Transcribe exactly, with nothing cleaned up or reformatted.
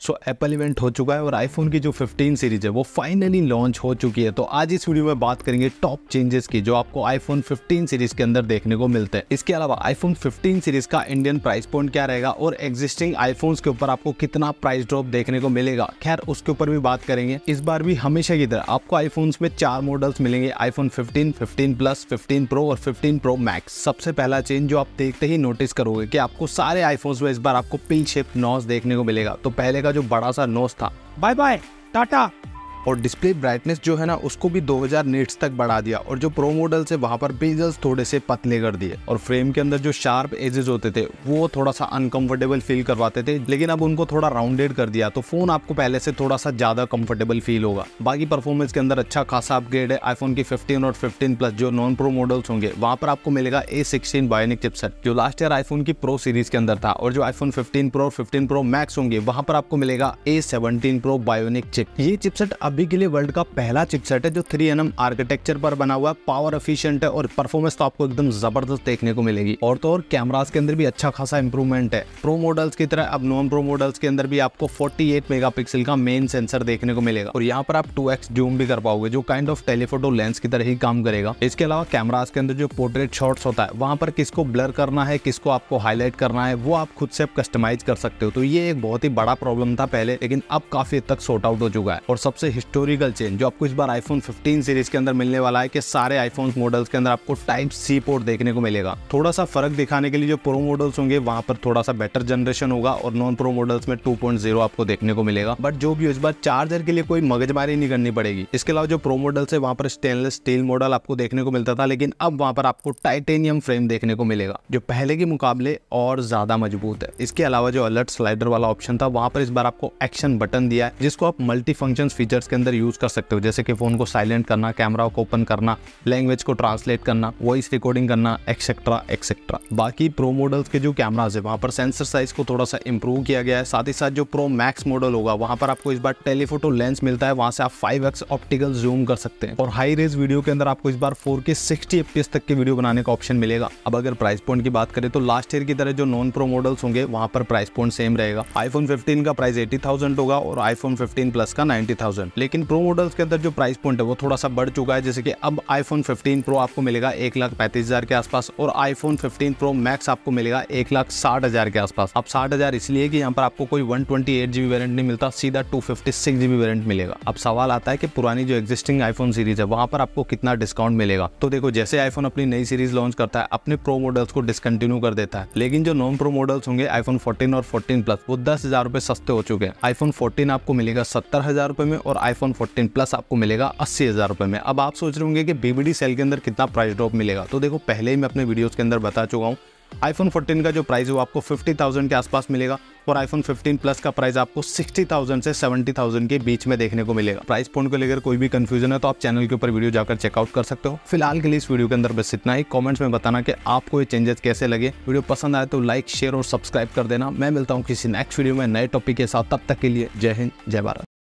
So Apple event हो चुका है और आईफोन की जो फिफ्टीन सीरीज है वो फाइनली लॉन्च हो चुकी है। तो आज इस वीडियो में बात करेंगे टॉप चेंजेस की जो आपको आईफोन फिफ्टीन सीरीज के अंदर देखने को मिलते हैं। इसके अलावा आईफोन फिफ्टीन सीरीज का इंडियन प्राइस पॉइंट क्या रहेगा और एग्जिस्टिंग आईफोन्स के ऊपर आपको कितना प्राइस ड्रॉप देखने को मिलेगा, खैर उसके ऊपर भी बात करेंगे। इस बार भी हमेशा की तरह आपको आईफोन्स में चार मॉडल्स मिलेंगे, iPhone fifteen, fifteen plus, fifteen pro और फिफ्टीन प्रो मैक्स। सबसे पहला चेंज जो आप देखते ही नोटिस करोगे कि आपको सारे आईफोन्स में इस बार आपको पिल शेप नॉच देखने को मिलेगा। तो पहले का जो बड़ा सा नोच था, बाय बाय टाटा, और डिस्प्ले ब्राइटनेस जो है ना उसको भी दो हज़ार निट्स तक बढ़ा दिया और जो प्रो मॉडल से वहां पर बेजल्स थोड़े से पतले कर दिए और फ्रेम के अंदर जो शार्प एजेस होते थे वो थोड़ा सा अनकंफर्टेबल फील करवाते थे, लेकिन अब उनको थोड़ा राउंडेड कर दिया तो फोन आपको पहले से थोड़ा सा ज्यादा कंफर्टेबल फील होगा। बाकी परफॉर्मेंस के अंदर अच्छा खासा अपग्रेड है। आईफोन की फिफ्टीन और फिफ्टीन प्लस जो नॉन प्रो मॉडल्स होंगे वहां पर आपको मिलेगा ए सिक्सटीन बायोनिक चिपसेट जो लास्ट ईयर आईफोन की प्रो सीरीज के अंदर था, और जो आईफोन फिफ्टीन प्रो और फिफ्टीन प्रो मैक्स होंगे वहां पर आपको मिलेगा A seventeen pro bionic chip. ये चिपसेट अभी के लिए वर्ल्ड का पहला चिपसेट है जो थ्री एन एम आर्किटेक्चर पर बना हुआ है, पावर एफिशिएंट है और परफॉर्मेंस तो आपको एकदम जबरदस्त देखने को मिलेगी। और तो और कैमरास के अंदर भी अच्छा खासा इंप्रूवमेंट है। प्रो मॉडल्स की तरह अब नॉन प्रो मॉडल्स के अंदर भी आपको अड़तालीस मेगापिक्सल का मेन सेंसर देखने को मिलेगा और यहाँ पर आप टू एक्स जूम भी कर पाओगे जो काइंड ऑफ टेलीफोटो लेंस की तरह ही काम करेगा। इसके अलावा कैमरास के अंदर जो पोर्ट्रेट शॉट्स होता है वहां पर किसको ब्लर करना है, किसको आपको हाईलाइट करना है, वो आप खुद से कस्टमाइज कर सकते हो। तो ये एक बहुत ही बड़ा प्रॉब्लम था पहले, लेकिन अब काफी हद तक सॉर्ट आउट हो चुका है। और सबसे हिस्टोरिकल चेंज जो आपको इस बार आईफोन फिफ्टीन सीरीज के अंदर मिलने वाला है कि सारे आईफोन मॉडल्स के अंदर आपको टाइप सी पोर्ट देखने को मिलेगा। थोड़ा सा फर्क दिखाने के लिए जो प्रो मॉडल्स होंगे वहां पर थोड़ा सा बेटर जनरेशन होगा और नॉन प्रो मॉडल्स में टू पॉइंट ज़ीरो आपको देखने को मिलेगा। बट जो भी इस बार चार्जर के लिए कोई मगजमारी नहीं करनी पड़ेगी। इसके अलावा जो प्रो मॉडल्स है वहां पर स्टेनलेस स्टील मॉडल आपको देखने को मिलता था, लेकिन अब वहां पर आपको टाइटेनियम फ्रेम देखने को मिलेगा जो पहले के मुकाबले और ज्यादा मजबूत है। इसके अलावा जो अलर्ट स्लाइडर वाला ऑप्शन था वहां पर इस बार आपको एक्शन बटन दिया है जिसको आप मल्टी फंक्शन फीचर्स के अंदर यूज कर सकते हो, जैसे कि फोन को साइलेंट करना, कैमरा को ओपन करना, लैंग्वेज को ट्रांसलेट करना, वॉइस रिकॉर्डिंग करना, एक्सेट्रा एक्सेट्रा। बाकी प्रो मॉडल्स के जो कैमरास है वहां पर सेंसर साइज को थोड़ा सा इंप्रूव किया गया है। साथ ही साथ जो प्रो मैक्स मॉडल होगा वहां पर आपको इस बार टेलीफोटो लेंस मिलता है, वहां से आप फाइव एक्स ऑप्टिकल जूम कर सकते हैं और हाई रेज वीडियो के अंदर आपको इस बार फोर के सिक्सटी एफपीएस तक के वीडियो बनाने का ऑप्शन मिलेगा। अब अगर प्राइस पॉइंट की बात करें तो लास्ट ईयर की तरह जो नॉन प्रो मॉडल्स होंगे वहां पर प्राइस पॉइंट सेम रहेगा। आईफोन फिफ्टीन का प्राइस एटी थाउजेंड होगा और आईफोन फिफ्टीन प्लस का नाइन्टी थाउजेंड। लेकिन प्रो मॉडल्स के अंदर जो प्राइस पॉइंट है वो थोड़ा सा बढ़ चुका है, जैसे कि अब आईफोन फिफ्टीन प्रो आपको मिलेगा एक लाख पैंतीस हजार के आसपास और आईफोन फिफ्टीन प्रो मैक्स आपको मिलेगा एक लाख साठ हजार के आसपास। अब साठ हजार इसलिए कि यहाँ पर आपको कोई one twenty eight GB variant नहीं मिलता, सीधा two fifty six GB variant मिलेगा। अब सवाल आता है कि पुरानी जो एग्जिस्टिंग आईफोन सीरीज है वहां पर आपको कितना डिस्काउंट मिलेगा। तो देखो, जैसे आईफोन अपनी नई सीरीज लॉन्च करता है अपने प्रो मॉडल्स को डिसकंटिन्यू कर देता है, लेकिन जो नॉन प्रो मॉडल्स होंगे आईफोन फोर्टीन और फोर्टीन प्लस वो दस हजार रुपए सस्ते हो चुके हैं। आईफोन फोर्टीन आपको मिलेगा सत्तर हजार रुपए में और आईफोन फोर्टीन प्लस आपको मिलेगा अस्सी हजार रुपए में। अब आप सोच रहे होंगे कि बीबीडी सेल के अंदर कितना प्राइस ड्रॉप मिलेगा, तो देखो पहले ही मैं अपने वीडियोस के अंदर बता चुका हूँ। आईफोन फोर्टीन का जो प्राइस है वो आपको फिफ्टी थाउजेंड के आसपास मिलेगा और आईफोन फिफ्टीन प्लस का प्राइस आपको सिक्सटी थाउजेंड से सेवेंटी थाउजेंड के बीच में देखने को मिलेगा। प्राइस पॉइंट को लेकर कोई भी कंफ्यूजन है तो आप चैनल के ऊपर वीडियो जाकर चेकआउट कर सकते हो। फिलहाल के लिए इस वीडियो के अंदर बस इतना ही। कमेंट्स में बताना कि आपको ये चेंजेस कैसे लगे। वीडियो पसंद आए तो लाइक, शेयर और सब्सक्राइब कर देना। मैं मिलता हूँ किसी नेक्स्ट वीडियो में नए टॉपिक के साथ, तब तक के लिए जय हिंद, जय भारत।